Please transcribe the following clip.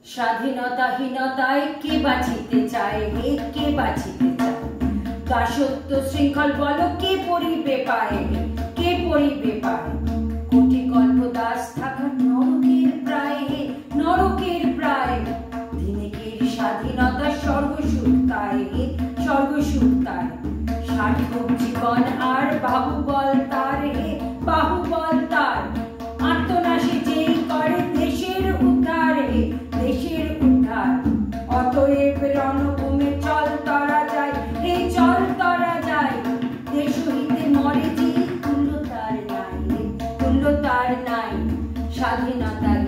স্বাধীনতাহীনতায় কে বাঁচিতে চায় হে, কে বাঁচিতে চায়? দাসত্ব শৃঙ্খল বলো কে পরিবে পায়, কে পরিবে পায়? কোটি কল্প দাস থাকা নরকের প্রায় হে, নরকের প্রায়। দিনেকের স্বাধীনতা স্বর্গসুখ তাই হে, স্বর্গসুখ তাই। সার্থক জীবন আর বাহুবল তার হে, বাহুবল তার। আত্মনাশে যেই করে দেশের উদ্ধার হে, দেশের উদ্ধার। অতএব রণভূমে চল তরা যায় হে, চল তরা যায়। দেশ হইতে মরে যে তুল্য তার নাই, তুল্য তার নাই। স্বাধীনতা